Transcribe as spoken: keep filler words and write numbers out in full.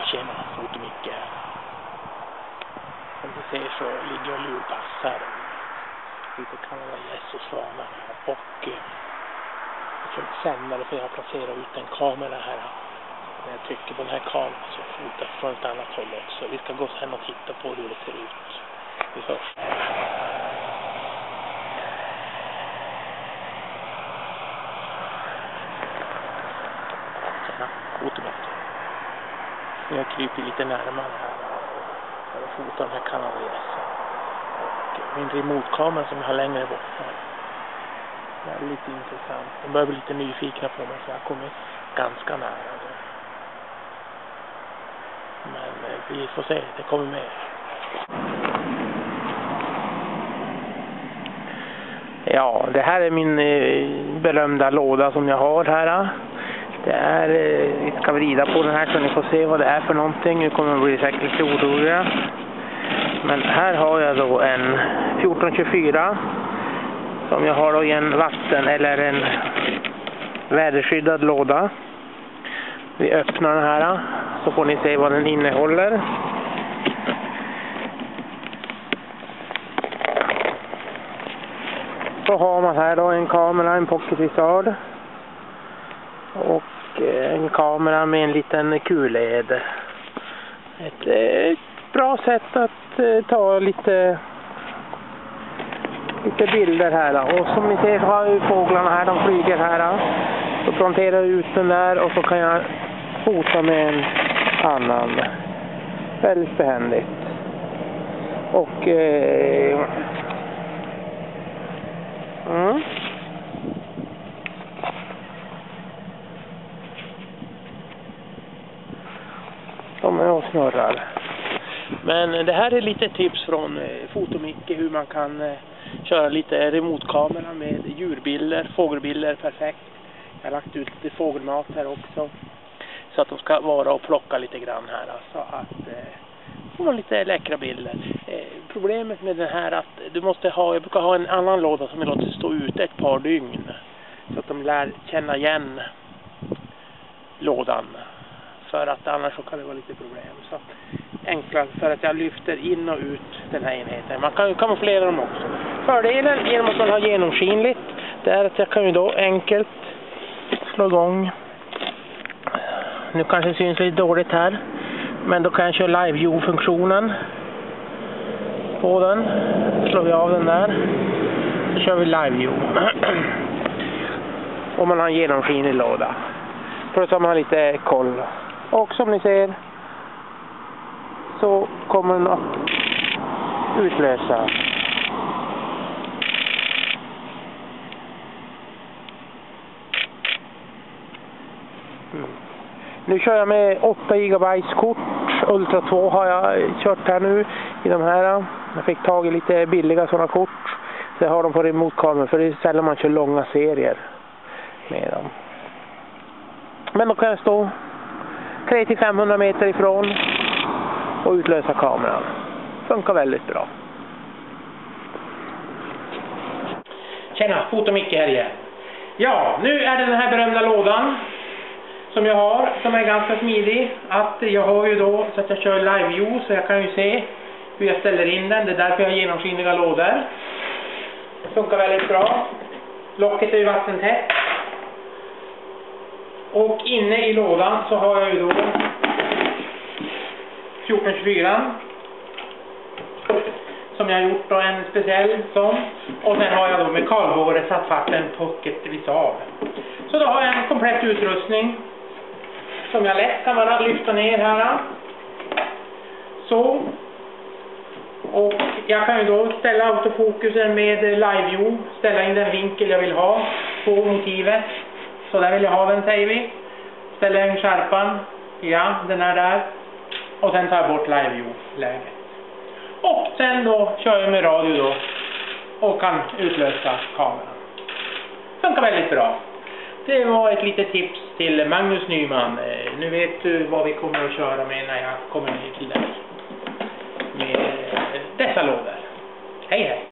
Tjena, Fotomicke här. Som du ser så ligger jag och lurpassar lite Canada gäss och svanar här. Och eh, för sändare för jag har placerat ut en kamera här. När jag trycker på den här kameran så fotar från ett annat håll också. Vi ska gå sen och titta på hur det ser ut. Vi hörs. Tjena, Fotomicke. Jag kryper lite närmare här för att fota den här Canada gässen. Och min remote-kamera som jag har längre bort här. Det är lite intressant. De börjar bli lite nyfikna på mig så jag kommer ganska nära då. Men vi får se, det kommer med. Ja, det här är min berömda låda som jag har här. Det är, vi ska vrida på den här så ni får se vad det är för någonting. Nu kommer det bli säkert lite oroliga. Men här har jag då en fjorton tjugofyra som jag har då i en vatten eller en väderskyddad låda. Vi öppnar den här så får ni se vad den innehåller. Så har man här då en kamera, en Pocket Wizard. Och en kamera med en liten Q L E D. Ett, ett bra sätt att ta lite lite bilder här. Och som ni ser har ju fåglarna här, de flyger här. Så planterar jag ut den där och så kan jag fota med en annan. Väldigt behändigt. Och eh, mm. De är och snurrar. Men det här är lite tips från eh, Fotomicke hur man kan eh, köra lite remote-kamera med djurbilder, fågelbilder, perfekt. Jag har lagt ut lite fågelmat här också. Så att de ska vara och plocka lite grann här. Så att eh, får man lite läckra bilder. Eh, problemet med den här är att du måste ha, jag brukar ha en annan låda som jag låter stå ute ett par dygn. Så att de lär känna igen lådan. För att annars så kan det vara lite problem. Så enklare för att jag lyfter in och ut den här enheten. Man kan ju kamouflera dem också. Fördelen genom att man har genomskinligt det är att jag kan ju då enkelt slå igång. Nu kanske det syns lite dåligt här. Men då kan jag köra live view-funktionen på den. Slår vi av den där. Så kör vi live view. Om man har en genomskinlig låda. För att man har lite koll. Och som ni ser så kommer den att utlösa. Mm. Nu kör jag med åtta gigabyte kort. Ultra två har jag kört här nu i de här. Jag fick tag i lite billiga sådana kort. Så jag har dem på remote-kameran för det är sällan man kör långa serier med dem. Men då kan jag stå tre till femhundra meter ifrån och utlösa kameran. Funkar väldigt bra. Tjena, Fotomicke här igen. Ja, nu är det den här berömda lådan som jag har, som är ganska smidig. Att jag har ju då så att jag kör live view så jag kan ju se hur jag ställer in den. Det är därför jag har genomskinliga lådor. Det funkar väldigt bra. Locket är ju vattentätt. Och inne i lådan så har jag ju då fjorton tjugofyra som jag har gjort då en speciell sån. Och sen har jag då med kallvåre satt fast en Pocket Wizard. Så då har jag en komplett utrustning som jag lätt kan bara lyfta ner här. Så. Och jag kan ju då ställa autofokusen med live view. Ställa in den vinkel jag vill ha på motivet. Så där vill jag ha den, säger vi. Ställer in skärpan. Ja, den är där. Och sen tar jag bort live view-läget. Och sen då kör jag med radio då. Och kan utlösa kameran. Funkar väldigt bra. Det var ett litet tips till Magnus Nyman. Nu vet du vad vi kommer att köra med när jag kommer ner till dig. Med dessa lådor. Hej hej!